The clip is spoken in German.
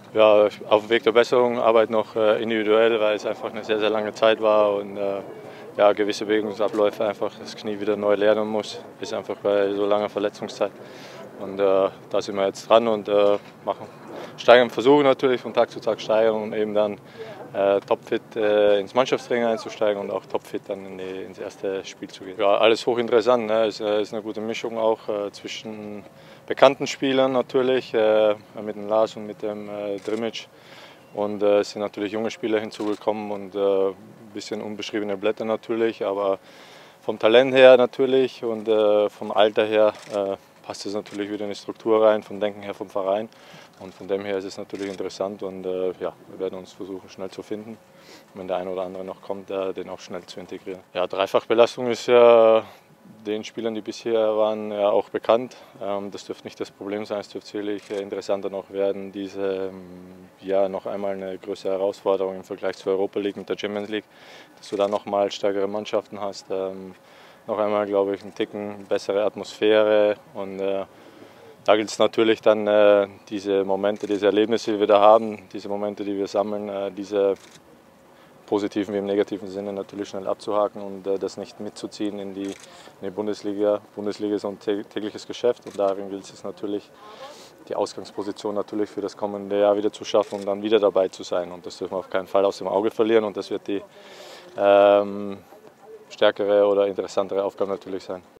Ja, auf dem Weg der Besserung, Arbeit noch individuell, weil es einfach eine sehr, sehr lange Zeit war und ja, gewisse Bewegungsabläufe einfach das Knie wieder neu lernen muss. Ist einfach bei so langer Verletzungszeit. Und da sind wir jetzt dran und versuchen natürlich von Tag zu Tag steigern und eben dann topfit ins Mannschaftstraining einzusteigen und auch topfit dann ins erste Spiel zu gehen. Ja, alles hochinteressant. Ne? Es ist eine gute Mischung auch zwischen bekannten Spielern natürlich, mit dem Lars und mit dem Drimic. Und es sind natürlich junge Spieler hinzugekommen und ein bisschen unbeschriebene Blätter natürlich, aber vom Talent her natürlich und vom Alter her passt es natürlich wieder in die Struktur rein, vom Denken her vom Verein. Und von dem her ist es natürlich interessant und ja, wir werden uns versuchen schnell zu finden. Wenn der eine oder andere noch kommt, den auch schnell zu integrieren. Ja, Dreifachbelastung ist ja den Spielern, die bisher waren, ja auch bekannt. Das dürfte nicht das Problem sein, es dürfte sicherlich interessanter noch werden. Diese ja, noch einmal eine größere Herausforderung im Vergleich zur Europa League und der Champions League, dass du da noch mal stärkere Mannschaften hast. Noch einmal, glaube ich, einen Ticken bessere Atmosphäre und da gilt es natürlich dann diese Momente, diese Erlebnisse, die wir da haben, diese Momente, die wir sammeln, diese positiven wie im negativen Sinne natürlich schnell abzuhaken und das nicht mitzuziehen in die Bundesliga. Bundesliga ist ein tägliches Geschäft und darin gilt es natürlich, die Ausgangsposition natürlich für das kommende Jahr wieder zu schaffen und dann wieder dabei zu sein. Und das dürfen wir auf keinen Fall aus dem Auge verlieren und das wird die stärkere oder interessantere Aufgabe natürlich sein.